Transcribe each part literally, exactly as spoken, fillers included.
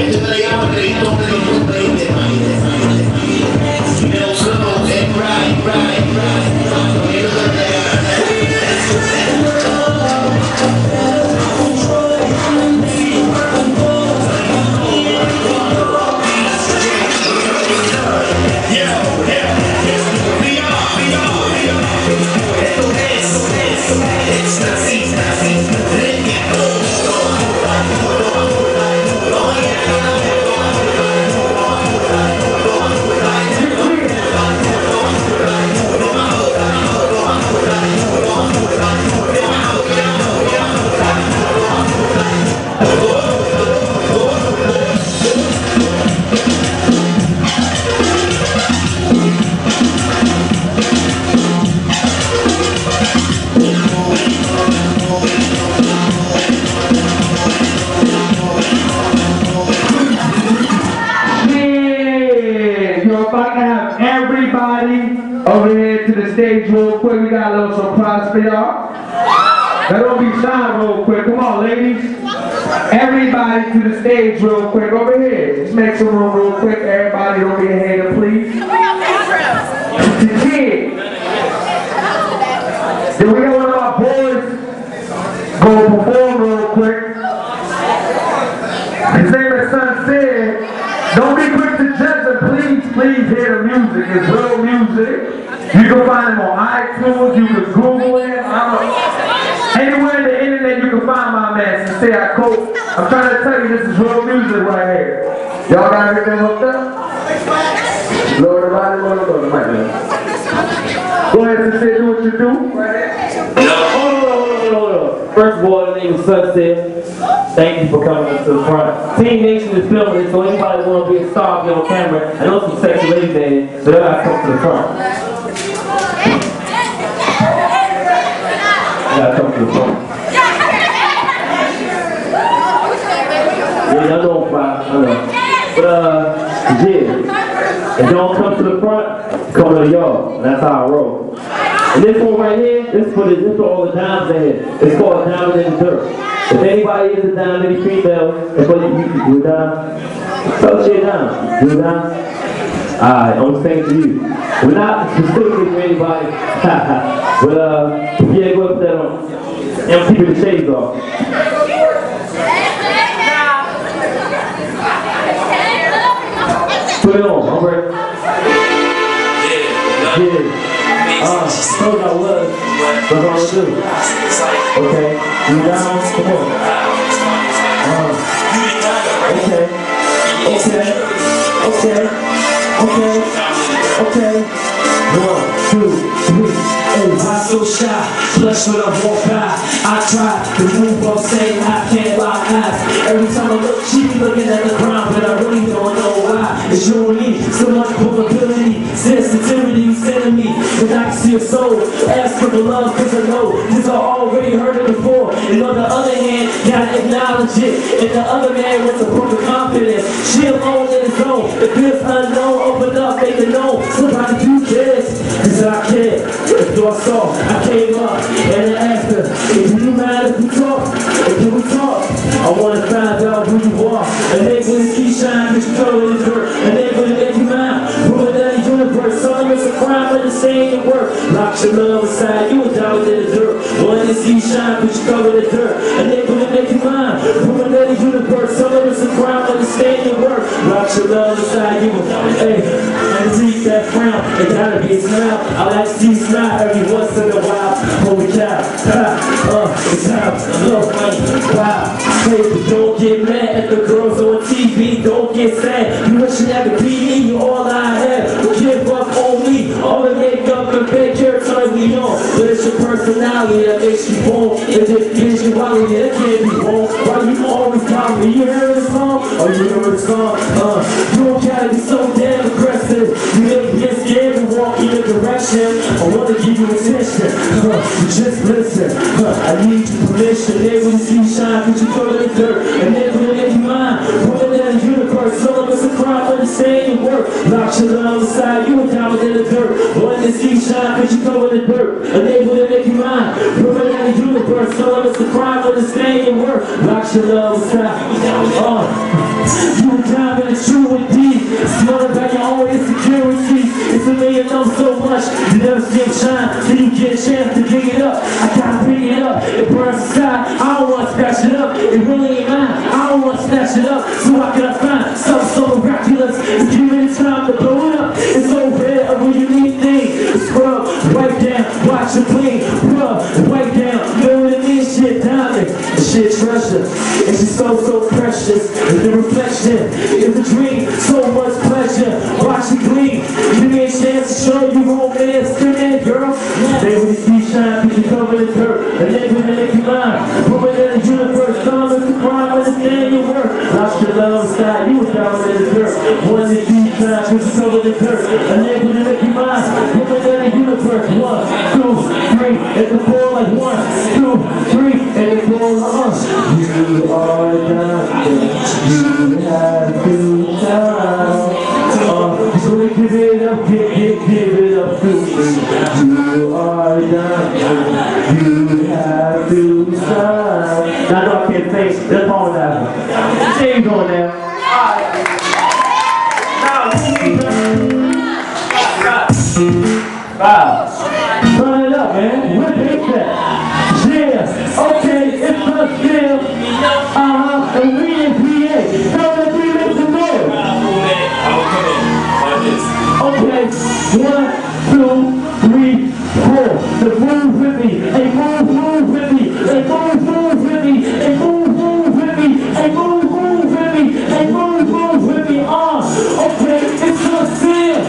Over here to the stage real quick. We got a little surprise for y'all. Now don't be shy real quick. Come on, ladies. Everybody to the stage real quick. Over here. Let's make some room real quick. Everybody don't be a hater, please. The kid. Then we got one of our boys go perform real quick. His name is Sunset. Don't be quick to judge him, please, please hear the music. It's real music. You can find him on iTunes, you can Google him. I'm a, anywhere in the internet you can find my man, Sincere Coach. I'm trying to tell you this is real music right here. Y'all got everything hooked up? Lord, everybody, Lord, Lord, right there. Go ahead, Sincere, do what you do. Right here. No. Hold on, hold on, hold on. First of all, the name is Sunset. Thank you for coming up to the front. Team Nation is filming it, so anybody want to be a star, be on camera. I know some sexy ladies there, so they gotta come to the front. They gotta come to the front. Yeah, I know I'm fine, I know. But uh, yeah, if y'all come to the front, come to y'all, and that's how I roll. And this one right here, this for the, this for all the dimes in here. It's called Diamond in the Dirt. If anybody is a dime, any female, if you, you, you a dime, tell us you're a dime. You a dime? Alright, I'm saying to you. We're not specifically for anybody. But uh, yeah, go up there on. And I'm keeping the shades off. Put it on, I'm ready. Yeah. Uh, told you I was. That's all I do. Okay. You down? Come on. Uh, okay. Okay. Okay. Okay. Okay. One, two, three. Oh, I'm so shy. Blush when I walk by. I try to move on, saying I can't lock eyes. Every time I look, she be looking at the ground, but I really don't know why. It's you and me, so much probability, sensitivity you sending me. Cause I can see your soul. Ask for the love, cause I know. Cause I already heard it before. And on the other hand, gotta acknowledge it. And the other man wants to prove the confidence. She alone in his own. If this unknown, open up, make it known. Somebody do this. Cause I care. If you saw, I came up and I asked her, if you mind if we talk, if can we talk? I wanna find out who you are. And they gonna see shine, cause you throw in the dirt. And they gonna make you mine. Proving that the universe, some it's a crime, but it's saying it work. Lock your love aside, you was down in the dirt. Wanna see shine, but you throw in the dirt. And they gonna make you mine. Proving that the universe, some it's a crime, but it's saying it work. Lock your love aside, you was down in the dirt. And see that frown, it gotta be a smile. I like to see smile every once in a while. Holy cow, uh, it's time, look, wow. Hey, but don't get mad at the girls on T V, don't get sad. You wishing that could be me, you all I have. Give up on me, all the makeup and big hair turn me on. But it's your personality that makes you born. If it gives you quality, that can't be wrong. Why you always call me? You hear the song? Oh, you hear the song? Uh, you don't gotta be so damn aggressive. You make me get scared and walk in your direction. I wanna give you attention. Uh, just listen. Uh, I need your permission. They will see shine, cause you throw in the dirt. And they will make you mine. Putting in the universe, so it's a crime, but it's saying it work. Lock your love aside, you were down in the dirt. Wanting to see shine, cause you throw in the dirt. And they will make you mine. Putting in the universe, so it's a crime, but it's saying it work. Lock your love aside. Uh, you flame shine till you get a chance to dig it up. I gotta pick it up, it burns inside. I don't wanna scratch it up, it really ain't mine. I don't wanna snatch it up, so I gotta find something so miraculous. Give it time to blow it up. It's over here, a really neat thing. Scrub, wipe down, watch it clean. Rub, wipe down, you know what I mean? Shit diamond, the shit treasure. And she's so, so precious. The reflection is a dream, so much pleasure. Watch it gleam. Give me a chance to show you romance. Come in, girl. Stay with the sea shine, cause you covered in dirt. And then gonna make you mine. Put it in the universe, don't look the crime, understand your work. Lost your love side, you was down in the dirt. One to two times, cause you covered in dirt. And then gonna make you mine. Put it in the universe. One, two, three, and the four like one, two, three, and the four like us. You are done. You have to time. Uh, so we give it up, give, give, give it up to me. You are done. You have to stop. Now I know I can't face. That's all that. Change on there. Alright. Now, five. Turn it up, man. What is that? Yeah. Okay, it's a still. Uh-huh. And we in P A. Tell them we make some noise. Okay. One, two, three, four. The move with me. Hey, move, move with me. Hey, move, move with me. Hey, move, move with me. Hey, move, move with me. Hey, move, move with me. Ah, okay, it's a sin.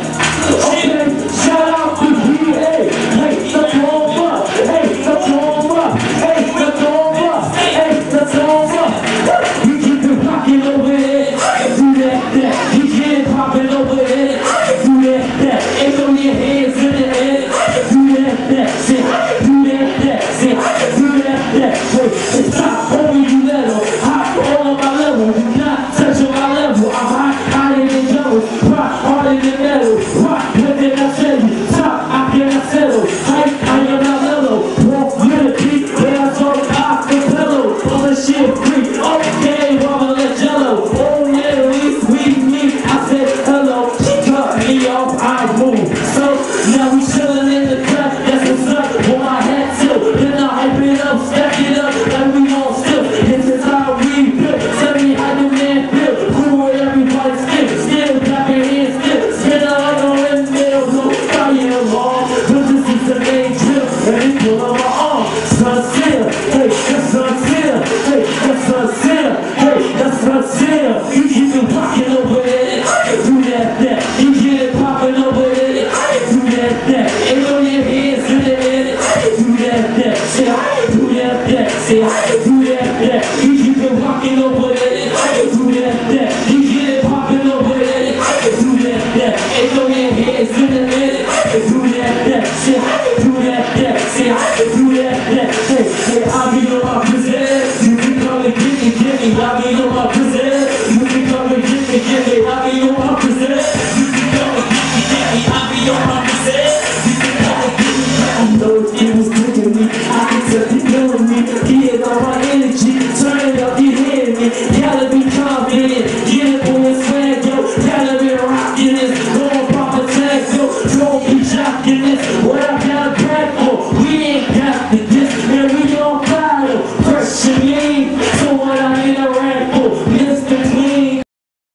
Okay, shout out to P A. Hey, let's warm up. Hey, let's warm up. Hey, let's warm up. Hey, let's warm up. You keep it rocking over there. Do that, that. You keep it popping over there. Do that, that. And throw your hands in the air. Do that, that. Shit. Do that, that. Shit. Do that, that. Wait, it's not over you level. Hot all on my level. Do not touch on my level. I'm hot, higher than devil. Rock harder than metal. Rock, what did I tell you? Top, I cannot settle. Height, I am not mellow. Walk with a beat, where I saw the off the pillow. All the shit free. Okay, Robert let jello. Oh yeah, we sweet me. I said hello. She cut me off, I move. So now we chillin' in the cut. That's what's up. On my head tilt. Then I hype it up, stack it up, like we gon' still. This is how we build. Tell me how the man feel. Cool with everybody still. Still clapping hands still. Spin out on the middle. No fire long. But this is the main drill. And it's pull on my arm. Sunset. Hey, that's sunset. Hey, that's sunset. Hey, that's sunset. You keep it rockin' over there. Do that, that. You get it poppin' over there. Do that, that. And throw your hands in the air. Do that, that. Shit. Do that, that. Shit. Do that, that. You keep it rockin' over there. Do that, that. You get it poppin' over there. Do that, that. And throw your hands in the air. Do that, that. Shit. Do that, that. Shit. Do that, that. Hey, hey, I'll be on my present. You can come and get me, get me. I'll be on my present. You can come and get me, get me. I'll be on my present. You can come and get me, get me. I'll be on my present. You can come and get me. I know it was quick me. I can tell you.